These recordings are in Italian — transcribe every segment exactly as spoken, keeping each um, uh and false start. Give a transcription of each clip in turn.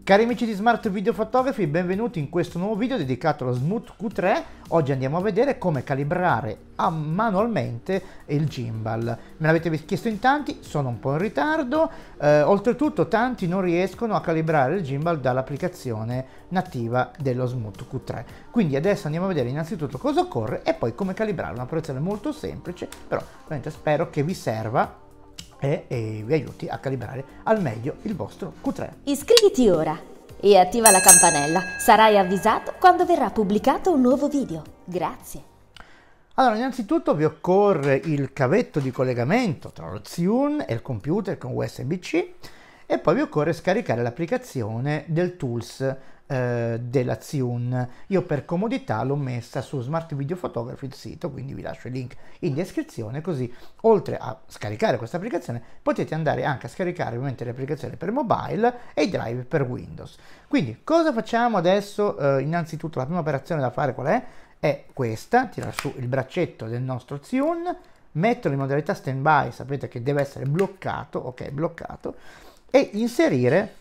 Cari amici di Smart Video Photography, benvenuti in questo nuovo video dedicato allo Smooth Q tre. Oggi andiamo a vedere come calibrare a manualmente il gimbal. Me l'avete chiesto in tanti, sono un po' in ritardo, eh, oltretutto tanti non riescono a calibrare il gimbal dall'applicazione nativa dello Smooth Q tre. Quindi adesso andiamo a vedere innanzitutto cosa occorre e poi come calibrare. Un'operazione molto semplice, però veramente spero che vi serva E, e vi aiuti a calibrare al meglio il vostro Q tre. Iscriviti ora e attiva la campanella, sarai avvisato quando verrà pubblicato un nuovo video. Grazie. Allora, innanzitutto vi occorre il cavetto di collegamento tra lo Zhiyun e il computer con U S B C e poi vi occorre scaricare l'applicazione del Tools eh, della Zhiyun. Io per comodità l'ho messa su Smart Video Photography, il sito, quindi vi lascio il link in descrizione, così oltre a scaricare questa applicazione potete andare anche a scaricare ovviamente le applicazioni per mobile e i drive per Windows. Quindi cosa facciamo adesso? Eh, innanzitutto la prima operazione da fare qual è? È questa: tirare su il braccetto del nostro Zhiyun, metterlo in modalità standby, sapete che deve essere bloccato, ok, bloccato, e inserire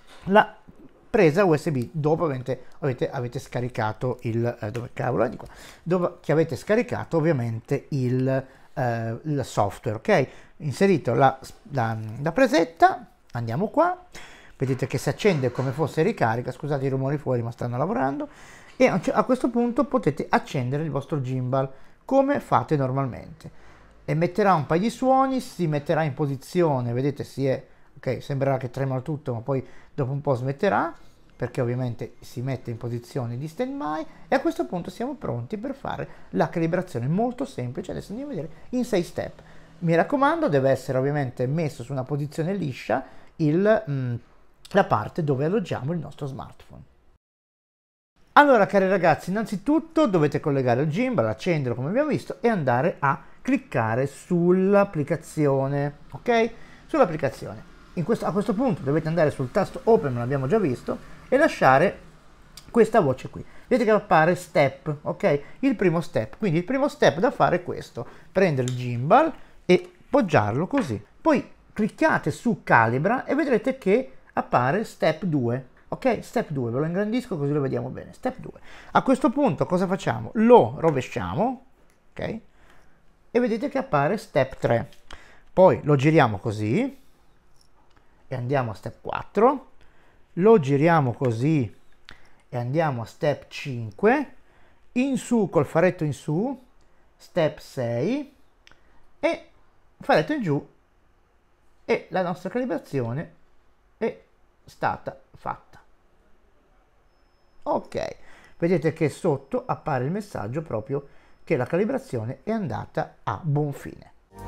la presa U S B dopo avete, avete, avete scaricato il eh, dove cavolo è di qua, dopo che avete scaricato ovviamente il, eh, il software, ok? Inserito la, la, la presetta, andiamo qua, vedete che si accende come fosse ricarica, scusate i rumori fuori ma stanno lavorando, e a questo punto potete accendere il vostro gimbal come fate normalmente. Emetterà un paio di suoni, si metterà in posizione, vedete si è, ok, sembrerà che trema tutto ma poi dopo un po' smetterà perché ovviamente si mette in posizione di standby, e a questo punto siamo pronti per fare la calibrazione molto semplice. Adesso andiamo a vedere in sei step. Mi raccomando, deve essere ovviamente messo su una posizione liscia il, mh, la parte dove alloggiamo il nostro smartphone. Allora cari ragazzi, innanzitutto dovete collegare il gimbal, accenderlo come abbiamo visto e andare a cliccare sull'applicazione, ok? Sull'applicazione. In questo, a questo punto dovete andare sul tasto Open, l'abbiamo già visto, e lasciare questa voce qui. Vedete che appare Step, ok? Il primo step. Quindi il primo step da fare è questo: prendere il gimbal e poggiarlo così. Poi cliccate su Calibra e vedrete che appare Step due. Ok, step due, ve lo ingrandisco così lo vediamo bene. Step due. A questo punto cosa facciamo? Lo rovesciamo, ok? E vedete che appare step tre. Poi lo giriamo così e andiamo a step quattro. Lo giriamo così e andiamo a step cinque. In su col faretto in su, step sei, e faretto in giù, e la nostra calibrazione è stata fatta. Ok, vedete che sotto appare il messaggio proprio che la calibrazione è andata a buon fine.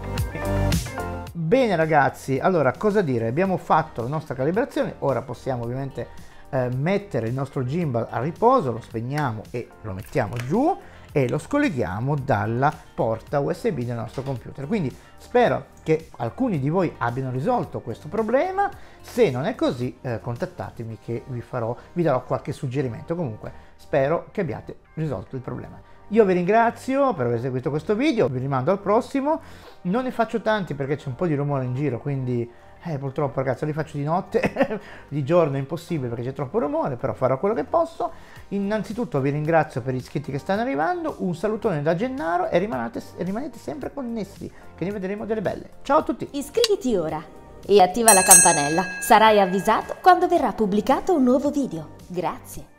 Bene ragazzi, allora cosa dire? Abbiamo fatto la nostra calibrazione, ora possiamo ovviamente eh, mettere il nostro gimbal a riposo, lo spegniamo e lo mettiamo giù e lo scolleghiamo dalla porta U S B del nostro computer. Quindi spero che alcuni di voi abbiano risolto questo problema. Se non è così, eh, contattatemi che vi farò, vi darò qualche suggerimento. Comunque spero che abbiate risolto il problema. Io vi ringrazio per aver seguito questo video, vi rimando al prossimo. Non ne faccio tanti perché c'è un po' di rumore in giro, quindi eh, purtroppo ragazzi li faccio di notte, di giorno è impossibile perché c'è troppo rumore, però farò quello che posso. Innanzitutto vi ringrazio per gli iscritti che stanno arrivando, un salutone da Gennaro e rimanete, rimanete sempre connessi, che ne vedremo delle belle. Ciao a tutti! Iscriviti ora e attiva la campanella, sarai avvisato quando verrà pubblicato un nuovo video. Grazie.